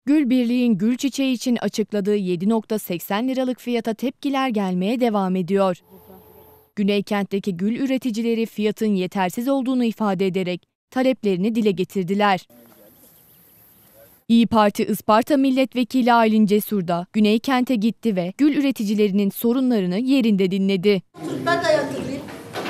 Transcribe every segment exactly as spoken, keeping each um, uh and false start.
Gül Birliği'nin gül çiçeği için açıkladığı yedi nokta seksen liralık fiyata tepkiler gelmeye devam ediyor. Güneykent'teki gül üreticileri fiyatın yetersiz olduğunu ifade ederek taleplerini dile getirdiler. İYİ Parti Isparta Milletvekili Aylin Cesur da Güneykent'e gitti ve gül üreticilerinin sorunlarını yerinde dinledi. Ben de ayakta durayım.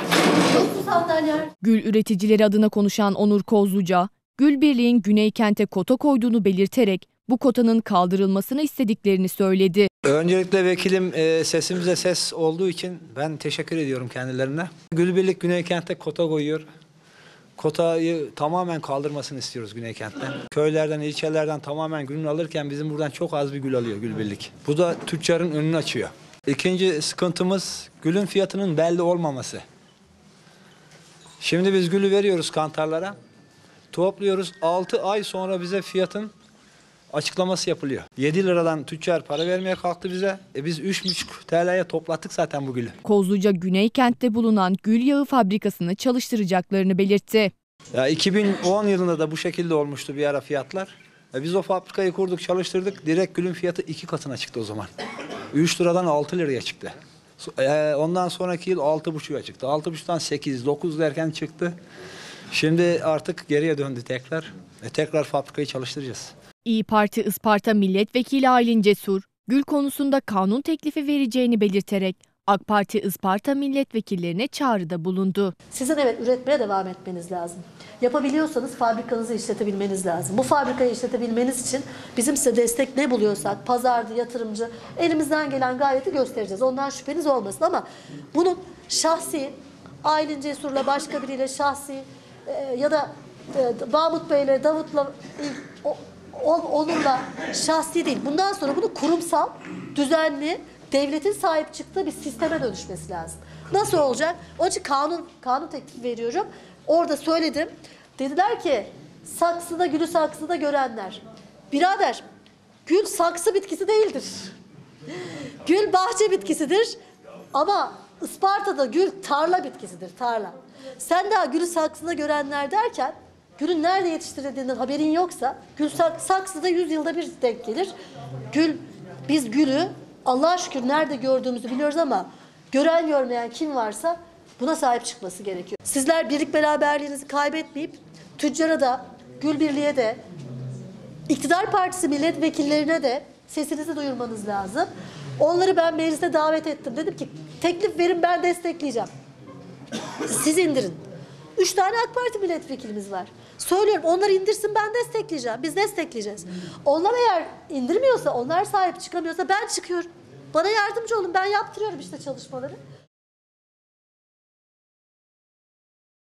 Gül üreticileri adına konuşan Onur Kozluca, Gül Birliği'nin Güneykent'e kota koyduğunu belirterek bu kotanın kaldırılmasını istediklerini söyledi. Öncelikle vekilim e, sesimize ses olduğu için ben teşekkür ediyorum kendilerine. Gül Birlik Güneykent'e kota koyuyor. Kotayı tamamen kaldırmasını istiyoruz Güneykent'te. Köylerden, ilçelerden tamamen gülünü alırken bizim buradan çok az bir gül alıyor Gül Birlik. Bu da tüccarın önünü açıyor. İkinci sıkıntımız gülün fiyatının belli olmaması. Şimdi biz gülü veriyoruz kantarlara. Topluyoruz. altı ay sonra bize fiyatın açıklaması yapılıyor. yedi liradan tüccar para vermeye kalktı bize. E biz üç buçuk T L'ye toplattık zaten bu gülü. Kozluca Güneykent'te bulunan gül yağı fabrikasını çalıştıracaklarını belirtti. Ya iki bin on yılında da bu şekilde olmuştu bir ara fiyatlar. E biz o fabrikayı kurduk, çalıştırdık. Direkt gülün fiyatı iki katına çıktı o zaman. üç liradan altı liraya çıktı. E ondan sonraki yıl altı buçuğa çıktı. altı buçuktan sekiz, dokuz derken çıktı. Şimdi artık geriye döndü tekrar. E tekrar fabrikayı çalıştıracağız. İYİ Parti Isparta Milletvekili Aylin Cesur, gül konusunda kanun teklifi vereceğini belirterek AK Parti Isparta milletvekillerine çağrıda bulundu. Sizin evet üretmeye devam etmeniz lazım. Yapabiliyorsanız fabrikanızı işletebilmeniz lazım. Bu fabrikayı işletebilmeniz için bizim size destek ne buluyorsak, pazarcı, yatırımcı, elimizden gelen gayreti göstereceğiz. Ondan şüpheniz olmasın ama bunun şahsi, Aylin Cesur'la başka biriyle şahsi e, ya da e, Mahmut Bey'le, Davut'la o, onunla şahsi değil. Bundan sonra bunu kurumsal, düzenli, devletin sahip çıktığı bir sisteme dönüşmesi lazım. Nasıl olacak? Onun için kanun, kanun teklifi veriyorum. Orada söyledim. Dediler ki saksıda gülü saksıda görenler. Birader, gül saksı bitkisi değildir. Gül bahçe bitkisidir. Ama Isparta'da gül tarla bitkisidir, tarla. Sen daha gülü saksıda görenler derken gülün nerede yetiştirildiğinden haberin yoksa gül saksıda yüz yılda bir denk gelir. Gül, biz gülü Allah'a şükür nerede gördüğümüzü biliyoruz ama gören görmeyen kim varsa buna sahip çıkması gerekiyor. Sizler birlik beraberliğinizi kaybetmeyip tüccara da, Gül Birliği'ye de, İktidar Partisi milletvekillerine de sesinizi duyurmanız lazım. Onları ben meclise davet ettim. Dedim ki teklif verin, ben destekleyeceğim. Siz indirin. Üç tane AK Parti milletvekilimiz var. Söylüyorum, onlar indirsin, ben destekleyeceğim. Biz destekleyeceğiz. Onlar eğer indirmiyorsa, onlar sahip çıkamıyorsa ben çıkıyorum. Bana yardımcı olun, ben yaptırıyorum işte çalışmaları.